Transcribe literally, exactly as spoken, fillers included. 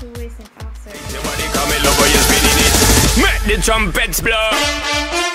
two-way synth offset. Nobody come in love, you're spinning it. Make the trumpets blow.